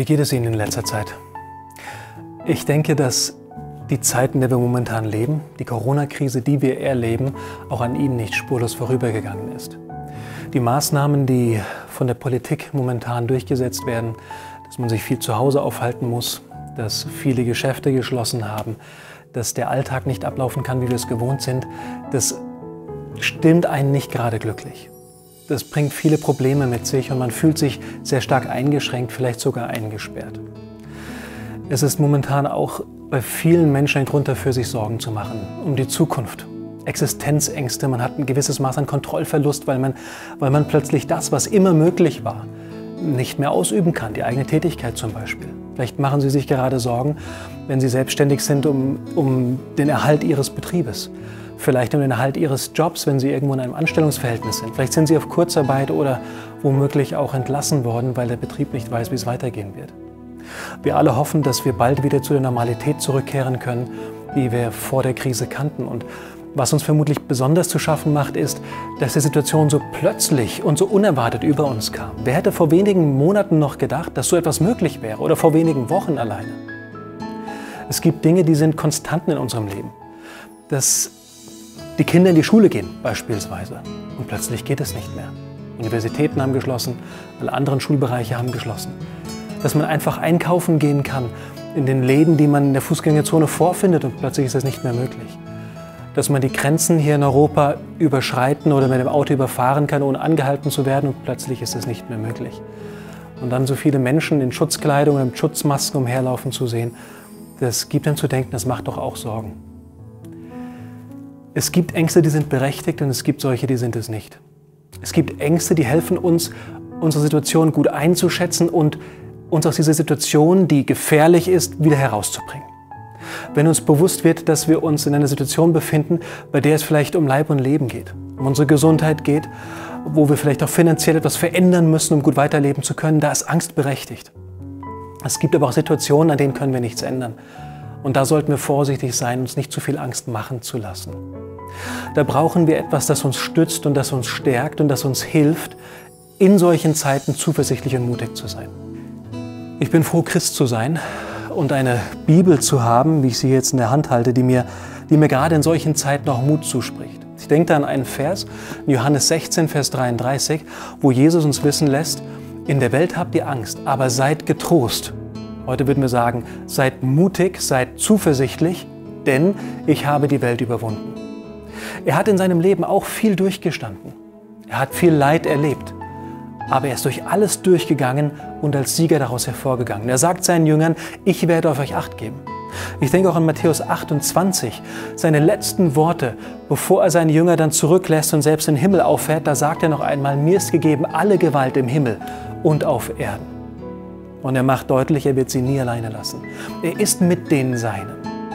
geht es Ihnen in letzter Zeit? Ich denke, dass die Zeit, in der wir momentan leben, die Corona-Krise, die wir erleben, auch an Ihnen nicht spurlos vorübergegangen ist. Die Maßnahmen, die von der Politik momentan durchgesetzt werden, dass man sich viel zu Hause aufhalten muss, dass viele Geschäfte geschlossen haben, dass der Alltag nicht ablaufen kann, wie wir es gewohnt sind, das stimmt einen nicht gerade glücklich. Das bringt viele Probleme mit sich und man fühlt sich sehr stark eingeschränkt, vielleicht sogar eingesperrt. Es ist momentan auch bei vielen Menschen ein Grund dafür, sich Sorgen zu machen um die Zukunft. Existenzängste, man hat ein gewisses Maß an Kontrollverlust, weil man plötzlich das, was immer möglich war, nicht mehr ausüben kann, die eigene Tätigkeit zum Beispiel. Vielleicht machen Sie sich gerade Sorgen, wenn Sie selbstständig sind, um den Erhalt Ihres Betriebes. Vielleicht um den Erhalt Ihres Jobs, wenn Sie irgendwo in einem Anstellungsverhältnis sind. Vielleicht sind Sie auf Kurzarbeit oder womöglich auch entlassen worden, weil der Betrieb nicht weiß, wie es weitergehen wird. Wir alle hoffen, dass wir bald wieder zu der Normalität zurückkehren können, die wir vor der Krise kannten. Und was uns vermutlich besonders zu schaffen macht, ist, dass die Situation so plötzlich und so unerwartet über uns kam. Wer hätte vor wenigen Monaten noch gedacht, dass so etwas möglich wäre oder vor wenigen Wochen alleine? Es gibt Dinge, die sind Konstanten in unserem Leben. Dass die Kinder in die Schule gehen beispielsweise und plötzlich geht es nicht mehr. Universitäten haben geschlossen, alle anderen Schulbereiche haben geschlossen. Dass man einfach einkaufen gehen kann in den Läden, die man in der Fußgängerzone vorfindet und plötzlich ist das nicht mehr möglich. Dass man die Grenzen hier in Europa überschreiten oder mit dem Auto überfahren kann, ohne angehalten zu werden und plötzlich ist das nicht mehr möglich. Und dann so viele Menschen in Schutzkleidung und mit Schutzmasken umherlaufen zu sehen, das gibt einem zu denken, das macht doch auch Sorgen. Es gibt Ängste, die sind berechtigt und es gibt solche, die sind es nicht. Es gibt Ängste, die helfen uns, unsere Situation gut einzuschätzen und uns aus dieser Situation, die gefährlich ist, wieder herauszubringen. Wenn uns bewusst wird, dass wir uns in einer Situation befinden, bei der es vielleicht um Leib und Leben geht, um unsere Gesundheit geht, wo wir vielleicht auch finanziell etwas verändern müssen, um gut weiterleben zu können, da ist Angst berechtigt. Es gibt aber auch Situationen, an denen können wir nichts ändern. Und da sollten wir vorsichtig sein, uns nicht zu viel Angst machen zu lassen. Da brauchen wir etwas, das uns stützt und das uns stärkt und das uns hilft, in solchen Zeiten zuversichtlich und mutig zu sein. Ich bin froh, Christ zu sein und eine Bibel zu haben, wie ich sie jetzt in der Hand halte, die mir gerade in solchen Zeiten auch Mut zuspricht. Ich denke da an einen Vers, in Johannes 16, Vers 33, wo Jesus uns wissen lässt, in der Welt habt ihr Angst, aber seid getrost. Heute würden wir sagen, seid mutig, seid zuversichtlich, denn ich habe die Welt überwunden. Er hat in seinem Leben auch viel durchgestanden. Er hat viel Leid erlebt. Aber er ist durch alles durchgegangen und als Sieger daraus hervorgegangen. Er sagt seinen Jüngern, ich werde auf euch Acht geben. Ich denke auch an Matthäus 28, seine letzten Worte, bevor er seine Jünger dann zurücklässt und selbst in den Himmel auffährt, da sagt er noch einmal, mir ist gegeben alle Gewalt im Himmel und auf Erden. Und er macht deutlich, er wird sie nie alleine lassen. Er ist mit den Seinen.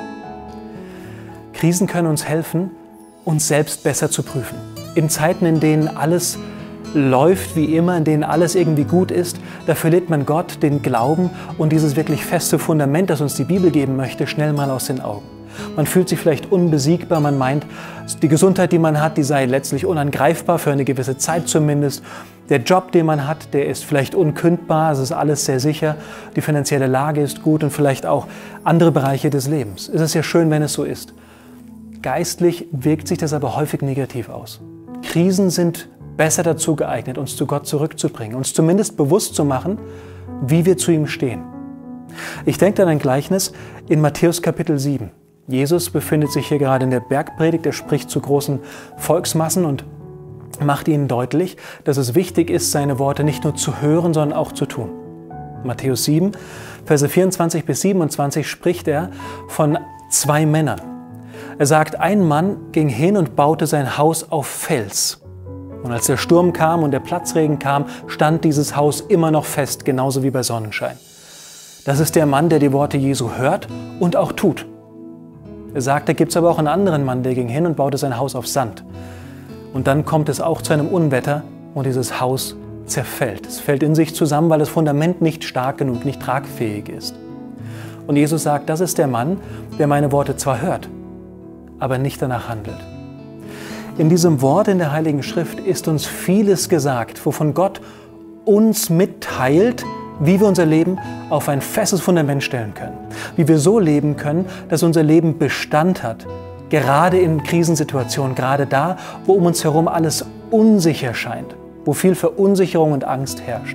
Krisen können uns helfen, uns selbst besser zu prüfen. In Zeiten, in denen alles läuft wie immer, in denen alles irgendwie gut ist, da verliert man Gott, den Glauben und dieses wirklich feste Fundament, das uns die Bibel geben möchte, schnell mal aus den Augen. Man fühlt sich vielleicht unbesiegbar, man meint, die Gesundheit, die man hat, die sei letztlich unangreifbar, für eine gewisse Zeit zumindest. Der Job, den man hat, der ist vielleicht unkündbar, es ist alles sehr sicher, die finanzielle Lage ist gut und vielleicht auch andere Bereiche des Lebens. Es ist ja schön, wenn es so ist. Geistlich wirkt sich das aber häufig negativ aus. Krisen sind besser dazu geeignet, uns zu Gott zurückzubringen, uns zumindest bewusst zu machen, wie wir zu ihm stehen. Ich denke an ein Gleichnis in Matthäus Kapitel 7. Jesus befindet sich hier gerade in der Bergpredigt, er spricht zu großen Volksmassen und macht ihnen deutlich, dass es wichtig ist, seine Worte nicht nur zu hören, sondern auch zu tun. Matthäus 7, Verse 24 bis 27 spricht er von zwei Männern. Er sagt, ein Mann ging hin und baute sein Haus auf Fels. Und als der Sturm kam und der Platzregen kam, stand dieses Haus immer noch fest, genauso wie bei Sonnenschein. Das ist der Mann, der die Worte Jesu hört und auch tut. Er sagt, da gibt es aber auch einen anderen Mann, der ging hin und baute sein Haus auf Sand. Und dann kommt es auch zu einem Unwetter und dieses Haus zerfällt. Es fällt in sich zusammen, weil das Fundament nicht stark genug, nicht tragfähig ist. Und Jesus sagt, das ist der Mann, der meine Worte zwar hört, aber nicht danach handelt. In diesem Wort in der Heiligen Schrift ist uns vieles gesagt, wovon Gott uns mitteilt, wie wir unser Leben auf ein festes Fundament stellen können. Wie wir so leben können, dass unser Leben Bestand hat. Gerade in Krisensituationen, gerade da, wo um uns herum alles unsicher scheint, wo viel Verunsicherung und Angst herrscht.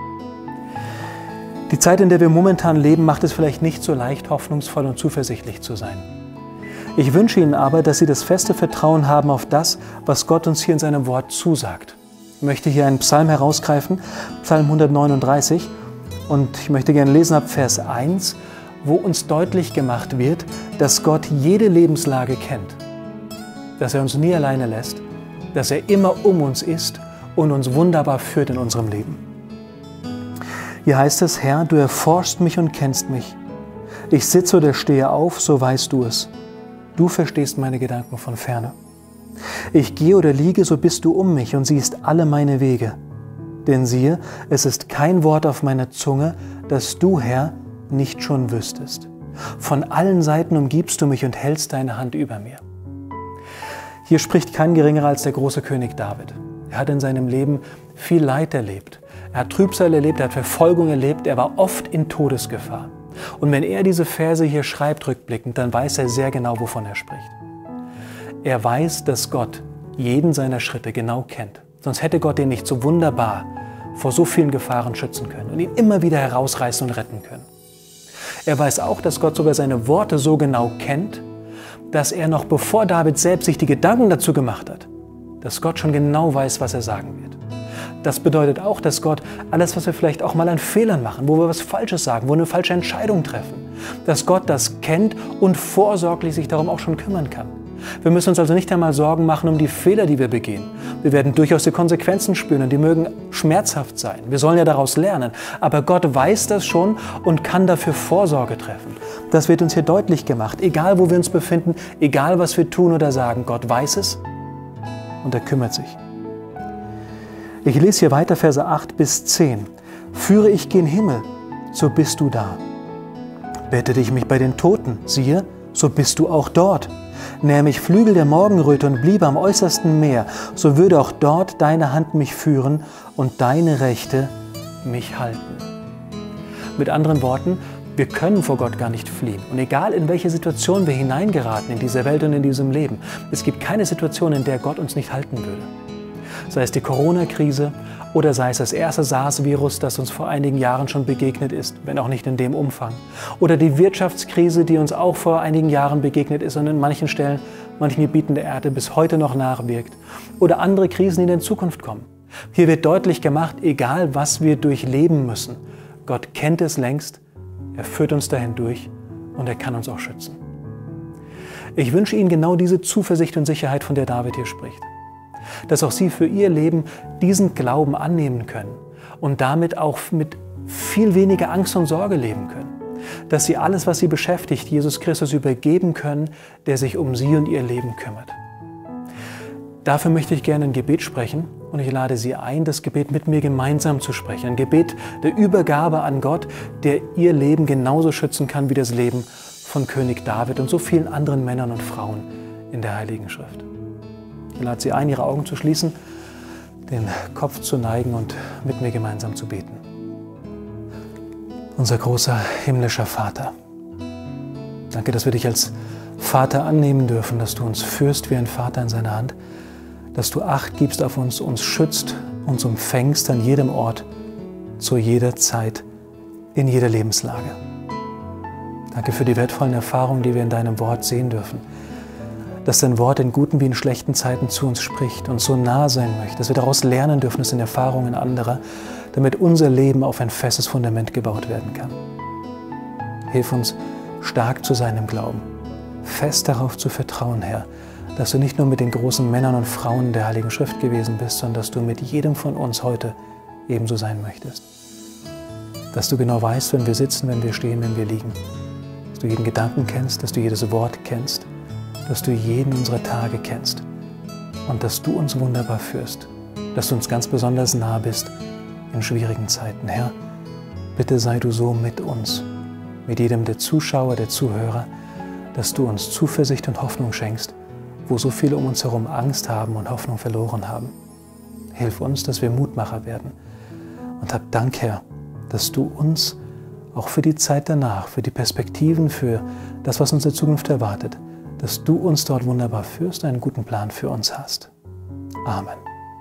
Die Zeit, in der wir momentan leben, macht es vielleicht nicht so leicht, hoffnungsvoll und zuversichtlich zu sein. Ich wünsche Ihnen aber, dass Sie das feste Vertrauen haben auf das, was Gott uns hier in seinem Wort zusagt. Ich möchte hier einen Psalm herausgreifen, Psalm 139, und ich möchte gerne lesen ab Vers 1, wo uns deutlich gemacht wird, dass Gott jede Lebenslage kennt, dass er uns nie alleine lässt, dass er immer um uns ist und uns wunderbar führt in unserem Leben. Hier heißt es: Herr, du erforschst mich und kennst mich. Ich sitze oder stehe auf, so weißt du es. Du verstehst meine Gedanken von ferne. Ich gehe oder liege, so bist du um mich und siehst alle meine Wege. Denn siehe, es ist kein Wort auf meiner Zunge, das du, Herr, nicht schon wüsstest. Von allen Seiten umgibst du mich und hältst deine Hand über mir. Hier spricht kein Geringerer als der große König David. Er hat in seinem Leben viel Leid erlebt. Er hat Trübsal erlebt, er hat Verfolgung erlebt, er war oft in Todesgefahr. Und wenn er diese Verse hier schreibt, rückblickend, dann weiß er sehr genau, wovon er spricht. Er weiß, dass Gott jeden seiner Schritte genau kennt. Sonst hätte Gott ihn nicht so wunderbar vor so vielen Gefahren schützen können und ihn immer wieder herausreißen und retten können. Er weiß auch, dass Gott sogar seine Worte so genau kennt, dass er noch bevor David selbst sich die Gedanken dazu gemacht hat, dass Gott schon genau weiß, was er sagen wird. Das bedeutet auch, dass Gott alles, was wir vielleicht auch mal an Fehlern machen, wo wir was Falsches sagen, wo wir eine falsche Entscheidung treffen, dass Gott das kennt und vorsorglich sich darum auch schon kümmern kann. Wir müssen uns also nicht einmal Sorgen machen um die Fehler, die wir begehen. Wir werden durchaus die Konsequenzen spüren und die mögen schmerzhaft sein. Wir sollen ja daraus lernen. Aber Gott weiß das schon und kann dafür Vorsorge treffen. Das wird uns hier deutlich gemacht. Egal, wo wir uns befinden, egal, was wir tun oder sagen, Gott weiß es und er kümmert sich. Ich lese hier weiter Verse 8 bis 10. Führe ich gen Himmel, so bist du da. Bettete ich mich bei den Toten, siehe, so bist du auch dort. Nähme ich Flügel der Morgenröte und bliebe am äußersten Meer, so würde auch dort deine Hand mich führen und deine Rechte mich halten. Mit anderen Worten, wir können vor Gott gar nicht fliehen. Und egal, in welche Situation wir hineingeraten in dieser Welt und in diesem Leben, es gibt keine Situation, in der Gott uns nicht halten würde. Sei es die Corona-Krise oder sei es das erste SARS-Virus, das uns vor einigen Jahren schon begegnet ist, wenn auch nicht in dem Umfang. Oder die Wirtschaftskrise, die uns auch vor einigen Jahren begegnet ist und in manchen Stellen, manchen Gebieten der Erde bis heute noch nachwirkt. Oder andere Krisen, die in Zukunft kommen. Hier wird deutlich gemacht, egal was wir durchleben müssen, Gott kennt es längst, er führt uns dahin durch und er kann uns auch schützen. Ich wünsche Ihnen genau diese Zuversicht und Sicherheit, von der David hier spricht. Dass auch Sie für Ihr Leben diesen Glauben annehmen können und damit auch mit viel weniger Angst und Sorge leben können. Dass Sie alles, was Sie beschäftigt, Jesus Christus übergeben können, der sich um Sie und Ihr Leben kümmert. Dafür möchte ich gerne ein Gebet sprechen und ich lade Sie ein, das Gebet mit mir gemeinsam zu sprechen. Ein Gebet der Übergabe an Gott, der Ihr Leben genauso schützen kann wie das Leben von König David und so vielen anderen Männern und Frauen in der Heiligen Schrift. Ich lade Sie ein, Ihre Augen zu schließen, den Kopf zu neigen und mit mir gemeinsam zu beten. Unser großer himmlischer Vater, danke, dass wir dich als Vater annehmen dürfen, dass du uns führst wie ein Vater in seiner Hand, dass du Acht gibst auf uns, uns schützt, uns umfängst an jedem Ort, zu jeder Zeit, in jeder Lebenslage. Danke für die wertvollen Erfahrungen, die wir in deinem Wort sehen dürfen. Dass dein Wort in guten wie in schlechten Zeiten zu uns spricht und so nah sein möchte, dass wir daraus lernen dürfen, es in Erfahrungen anderer, damit unser Leben auf ein festes Fundament gebaut werden kann. Hilf uns, stark zu sein im Glauben, fest darauf zu vertrauen, Herr, dass du nicht nur mit den großen Männern und Frauen der Heiligen Schrift gewesen bist, sondern dass du mit jedem von uns heute ebenso sein möchtest. Dass du genau weißt, wenn wir sitzen, wenn wir stehen, wenn wir liegen. Dass du jeden Gedanken kennst, dass du jedes Wort kennst, dass du jeden unserer Tage kennst und dass du uns wunderbar führst, dass du uns ganz besonders nah bist in schwierigen Zeiten. Herr, bitte sei du so mit uns, mit jedem der Zuschauer, der Zuhörer, dass du uns Zuversicht und Hoffnung schenkst, wo so viele um uns herum Angst haben und Hoffnung verloren haben. Hilf uns, dass wir Mutmacher werden und hab Dank, Herr, dass du uns auch für die Zeit danach, für die Perspektiven, für das, was uns in Zukunft erwartet, dass du uns dort wunderbar führst, einen guten Plan für uns hast. Amen.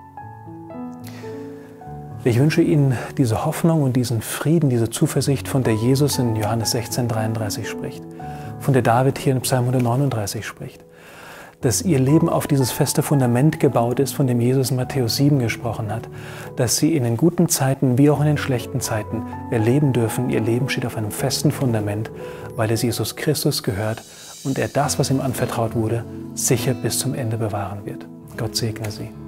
Ich wünsche Ihnen diese Hoffnung und diesen Frieden, diese Zuversicht, von der Jesus in Johannes 16,33 spricht, von der David hier in Psalm 139 spricht, dass Ihr Leben auf dieses feste Fundament gebaut ist, von dem Jesus in Matthäus 7 gesprochen hat, dass Sie in den guten Zeiten wie auch in den schlechten Zeiten erleben dürfen, Ihr Leben steht auf einem festen Fundament, weil es Jesus Christus gehört und er das, was ihm anvertraut wurde, sicher bis zum Ende bewahren wird. Gott segne Sie.